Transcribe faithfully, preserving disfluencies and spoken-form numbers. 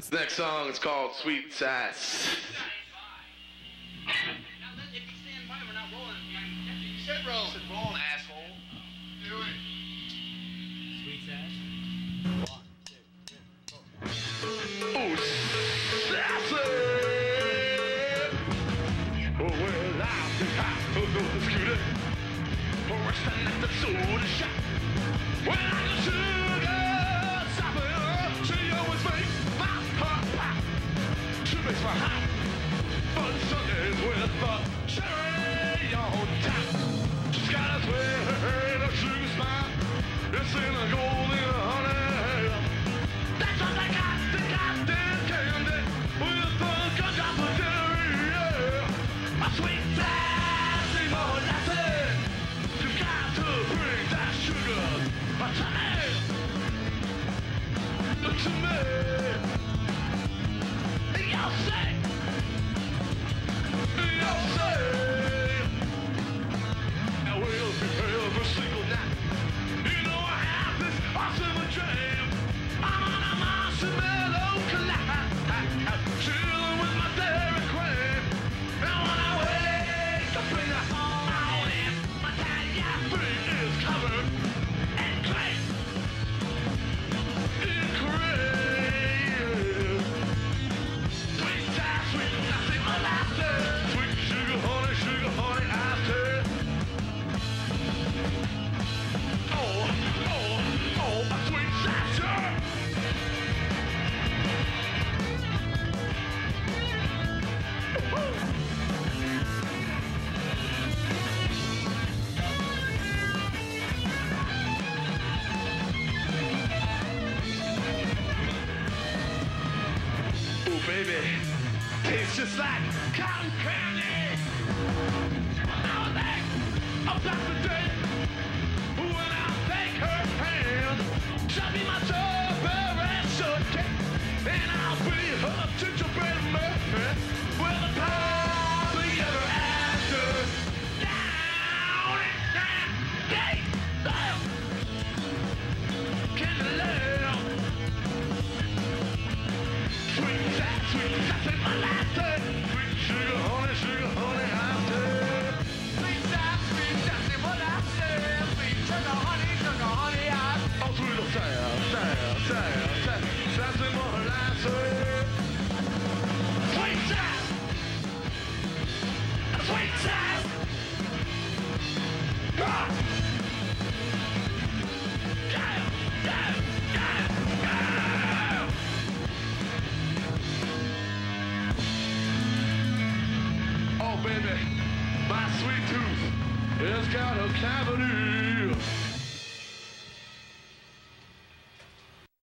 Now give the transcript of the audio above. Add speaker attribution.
Speaker 1: Next song is called Sweet Sass.
Speaker 2: Sit roll. Sit roll, asshole. Do it.
Speaker 3: Sweet sass. One, two, three, four.
Speaker 1: Oh, sassy! Oh, well, I've been hot, oh, no, it's good. Oh, we're standing at the soda shop. When I go sugar, stop it, she always makes my heart pop. She makes my heart fun Sundays with the cherry on top. She's got a sweet, a sugar smile. It's in a golden honey. That's what I got, the goddamn candy with the good drop of cherry, yeah. A sweet sassy molasses. You've got to bring that sugar to me, to me. You'll say, you'll say, I will be every single night. You know I have this awesome dream. I'm on a marshmallow collide, chilling with my dairy queen. And when I wake up in the morning, my diaphragm is covered in cream, in cream. Sweet sass, sweet nothing molasses, sweet sugar honey, sugar honey iced tea. Oh, oh, oh, a sweet sasser. Oh, baby, tastes just like cotton candy. Now and then, about the day when I take her hand, she'll be my strawberry shortcake, and I'll be her gingerbread muffin with a probably ever after. Down and down, gate, down, candy lamb. Sweet sass, sweet sass in my laughter. Sweet sugar, honey, sugar, honey, iced tea.
Speaker 2: Sweet sass, sweet sass in molasses. Sweet sugar, honey, sugar, honey, ice.
Speaker 1: Oh, sweet little sass, sass, sass, sass, sass in my molasses. Sweet sass, sweet sass. Ah! Yeah, yeah, yeah, yeah. Oh, baby, my sweet tooth has got a cavity.